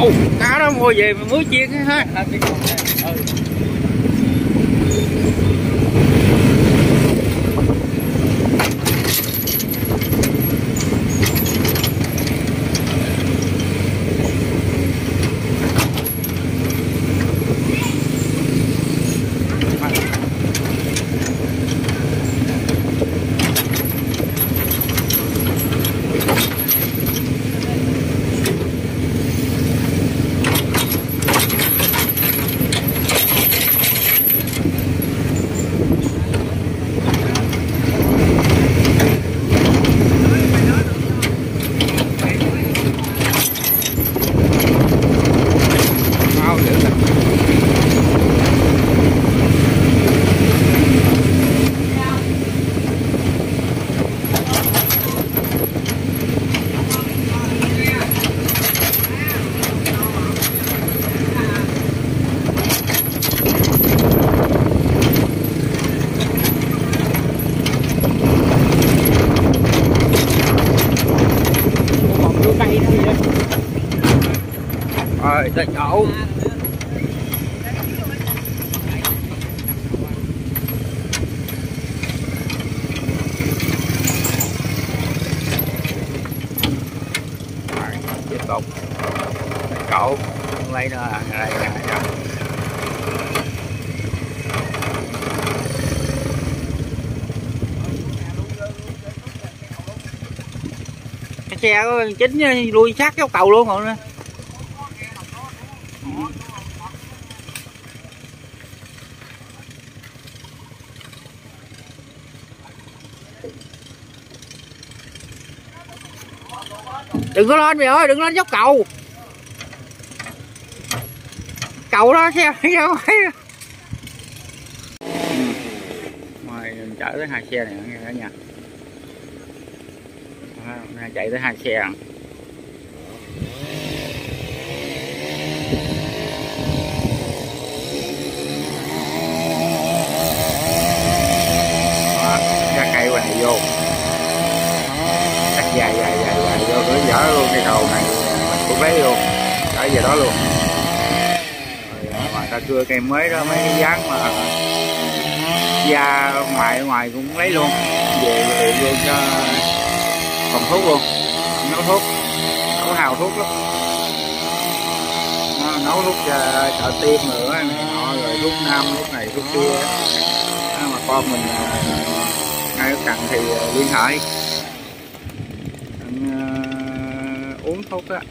Ồ, cá đó mua về mình muối chiên ha. Rồi, tới chỗ. Rồi, tiếp tục. Tới chỗ. Lấy nó đây nè. Cái xe có chính lui sát cái cầu luôn rồi nè. Đừng có lên mày ơi, đừng lên dốc cầu. Cầu đó xe ra ngoài. Ngoài chở tới 2 xe này nghe cả nhà. Chạy tới 2 xe. Ra cây này vô. Cắt dài vô tới dở luôn cái cầu này mình cũng lấy luôn trở về đó luôn. Rồi, mà ta cưa cây mới đó, mấy cái dáng mà da ngoài cũng lấy luôn về vô cho phòng thuốc luôn, nấu thuốc, nấu hào thuốc lắm, nấu thuốc trợ tim nữa này nọ, rồi thuốc nam thuốc này thuốc kia đó, mà con mình ngay cạnh thì liên hệ uống thuốc á.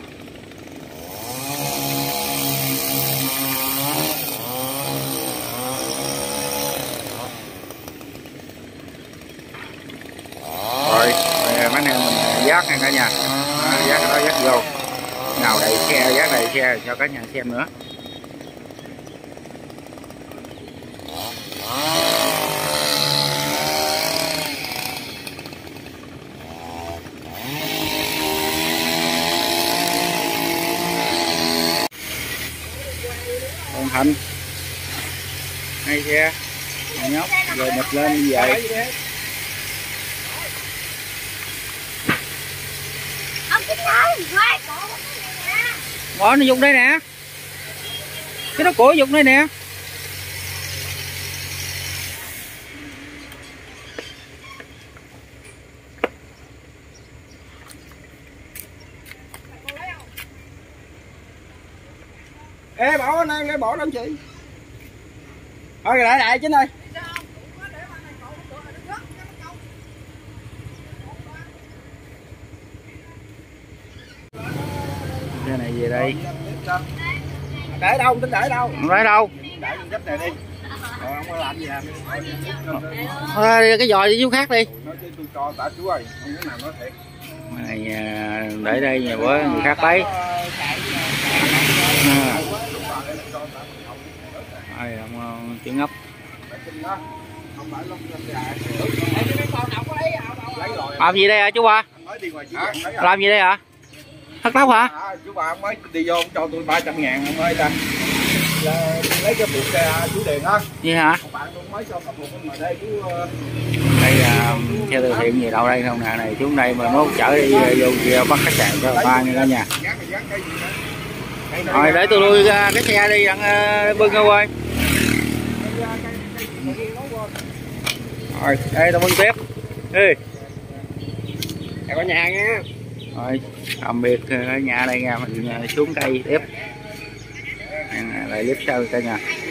Rồi mấy anh em mình vác nha cả nhà, vác cái đó vác vô, nào đầy xe vác đầy xe cho cả nhà xem nữa. Còn Thành hai xe nhóc rồi bật lên đi về. Bỏ nó dùng đây nè, cái nó cổ dùng đây nè. Ê bỏ anh em, bỏ đâu chị. Thôi lại chính ơi. Cái này về đây. Để đâu, tính để đâu? Không để đâu. Để giúp này đi. Rồi không có làm gì làm. Thôi cái giò đi chú khác đi. Nói chứ tôi cho tả chú ơi, không có nào nói thiệt. Này để đây nhà bữa người khác lấy. Đây ông chữ ngốc. Làm gì đây hả chú ba? Làm gì đây hả? Hất tóc hả? Chú ba mới đi vô cho tôi 300.000 ông ơi ta. Lấy cái buộc chú Điền á. Gì hả? Bạn tôi mới cho buộc mà đây chú. Đây là xe từ thiện gì đâu đây không nè, này xuống đây mà mốt chở đi vô kia bắt khách sạn cho ba nha cả nhà. Rồi để tôi lui ra cái xe đi đặng bưng ra quay. Rồi đây tao bưng tiếp đi. Chào cả nhà nha. Rồi tạm biệt ở nhà đây nha, mình xuống cây tiếp lại clip sau cả nhà.